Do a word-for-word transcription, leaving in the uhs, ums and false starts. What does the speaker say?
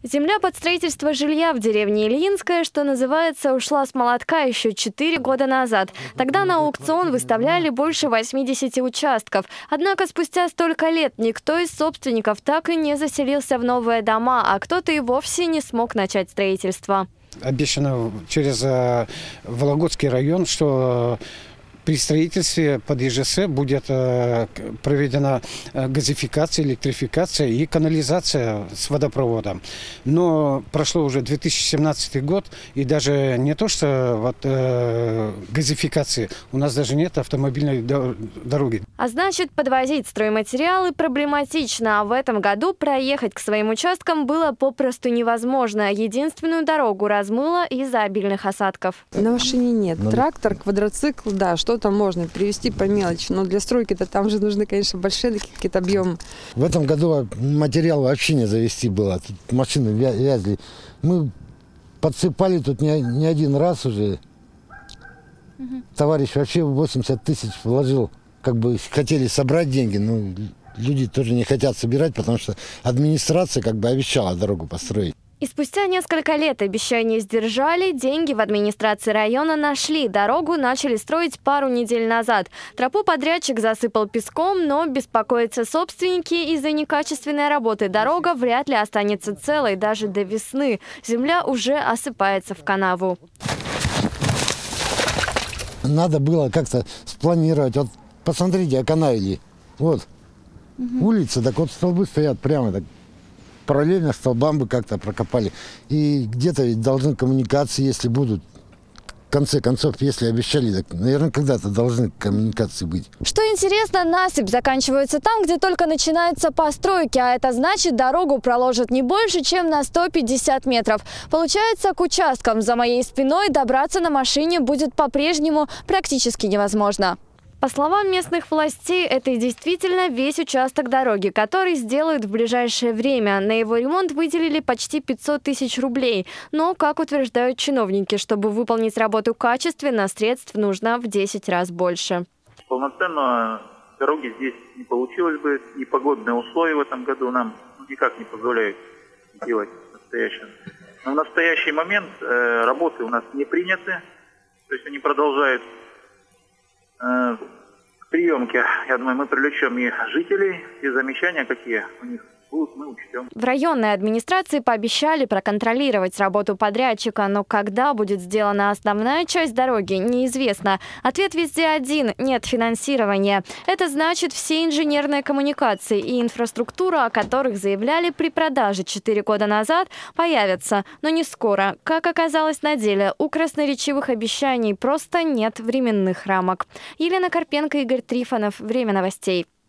Земля под строительство жилья в деревне Ильинская, что называется, ушла с молотка еще четыре года назад. Тогда на аукцион выставляли больше восьмидесяти участков. Однако спустя столько лет никто из собственников так и не заселился в новые дома, а кто-то и вовсе не смог начать строительство. Обещано через Вологодский район, что при строительстве под ЕЖС будет проведена газификация, электрификация и канализация с водопроводом. Но прошло уже две тысячи семнадцатый год, и даже не то, что вот, э, газификации, у нас даже нет автомобильной дороги. А значит, подвозить стройматериалы проблематично. А в этом году проехать к своим участкам было попросту невозможно. Единственную дорогу размыло из-за обильных осадков. На машине нет. Трактор, квадроцикл, да, что там можно привезти по мелочи. Но для стройки-то там же нужны, конечно, большие какие-то объемы. В этом году материал вообще не завезти было. Тут машины вязли. Мы подсыпали тут не, не один раз уже. Угу. Товарищ вообще восемьдесят тысяч вложил. Как бы хотели собрать деньги, но люди тоже не хотят собирать, потому что администрация как бы обещала дорогу построить. И спустя несколько лет обещания сдержали, деньги в администрации района нашли. Дорогу начали строить пару недель назад. Тропу подрядчик засыпал песком, но беспокоятся собственники. Из-за некачественной работы дорога вряд ли останется целой даже до весны. Земля уже осыпается в канаву. Надо было как-то спланировать. Вот посмотрите, оканавили. Вот угу. Улица, так вот столбы стоят прямо так. Параллельно столбам бы как-то прокопали. И где-то ведь должны коммуникации, если будут. В конце концов, если обещали, так, наверное, когда-то должны коммуникации быть. Что интересно, насыпь заканчивается там, где только начинаются постройки. А это значит, дорогу проложат не больше, чем на сто пятьдесят метров. Получается, к участкам за моей спиной добраться на машине будет по-прежнему практически невозможно. По словам местных властей, это действительно весь участок дороги, который сделают в ближайшее время. На его ремонт выделили почти пятьсот тысяч рублей. Но, как утверждают чиновники, чтобы выполнить работу качественно, средств нужно в десять раз больше. Полноценно дороги здесь не получилось бы. И погодные условия в этом году нам никак не позволяют делать настоящее. Но в настоящий момент э, работы у нас не приняты. То есть они продолжают приемки. Я думаю, мы привлечем и жителей, и замечания, какие у них будут, мы учтем. В районной администрации пообещали проконтролировать работу подрядчика, но когда будет сделана основная часть дороги, неизвестно. Ответ везде один – нет финансирования. Это значит, все инженерные коммуникации и инфраструктура, о которых заявляли при продаже четыре года назад, появятся, но не скоро. Как оказалось на деле, у красноречивых обещаний просто нет временных рамок. Елена Карпенко, Игорь Трифонов. Время новостей.